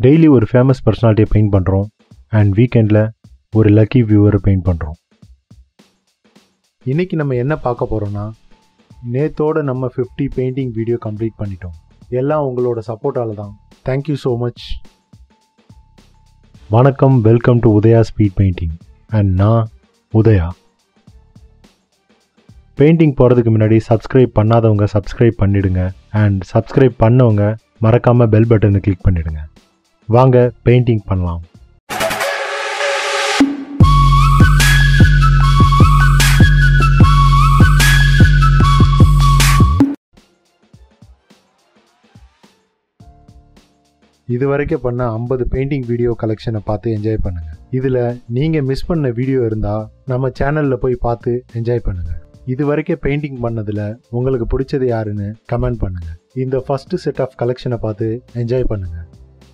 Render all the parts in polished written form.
Daily ஒரு famous பர்சனாலிட்டியை paint பண்ணுறோம் அண்ட் வீக்கெண்டில் ஒரு லக்கி வியூவரை பெயிண்ட் பண்ணுறோம். இன்றைக்கி நம்ம என்ன பார்க்க போகிறோன்னா, நேத்தோடு நம்ம 50 பெயிண்டிங் வீடியோ கம்ப்ளீட் பண்ணிட்டோம். எல்லாம் உங்களோட சப்போர்ட்டால் தான். Thank you so much. வணக்கம், welcome to Udaya speed painting and நான் உதயா. பெயிண்டிங் போகிறதுக்கு முன்னாடி சப்ஸ்கிரைப் பண்ணாதவங்க சப்ஸ்கிரைப் பண்ணிவிடுங்க அண்ட் சப்ஸ்கிரைப் பண்ணவங்க மறக்காமல் பெல் பட்டனை கிளிக் பண்ணிவிடுங்க. வாங்க பெயிண்டிங் பண்ணலாம். இது வரைக்கும் பண்ண 50 பெயிண்டிங் வீடியோ கலெக்ஷனை பார்த்து என்ஜாய் பண்ணுங்கள். இதில் நீங்கள் மிஸ் பண்ண வீடியோ இருந்தால் நம்ம சேனலில் போய் பார்த்து என்ஜாய் பண்ணுங்கள். இது வரைக்கும் பெயிண்டிங் பண்ணதில் உங்களுக்கு பிடிச்சது யாருன்னு கமெண்ட் பண்ணுங்கள். இந்த ஃபஸ்ட்டு செட் ஆஃப் கலெக்ஷனை பார்த்து என்ஜாய் பண்ணுங்கள்.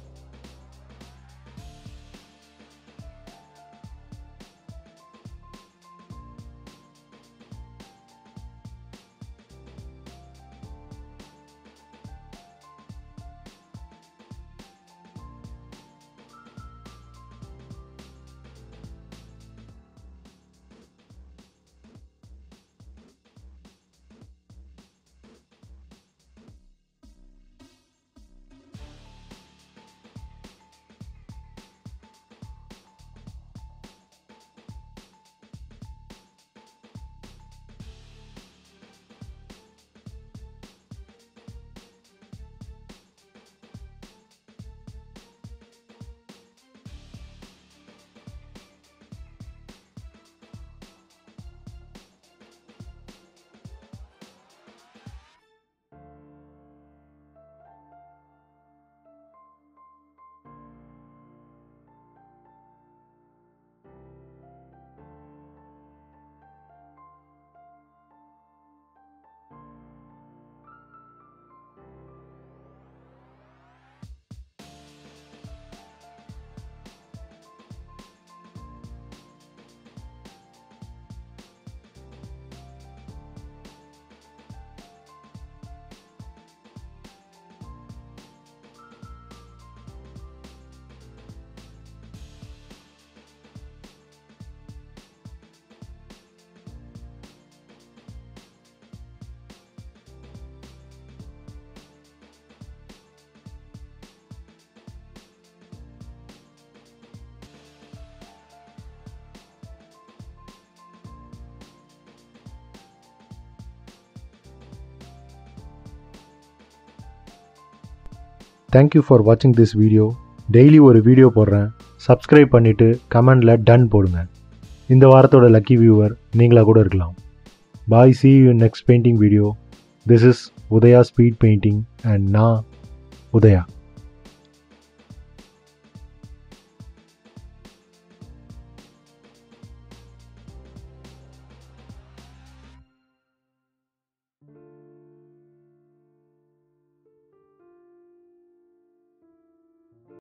தேங்க்யூ ஃபார் வாட்சிங் திஸ் வீடியோ. டெய்லி ஒரு வீடியோ போடுறேன். சப்ஸ்கிரைப் பண்ணிவிட்டு கமெண்டில் டன் போடுங்க. இந்த வாரத்தோட லக்கி வியூவர் நீங்களாக கூட இருக்கலாம். பாய், see you in next painting video. This is Udhaya Speed Painting and நான் உதயா.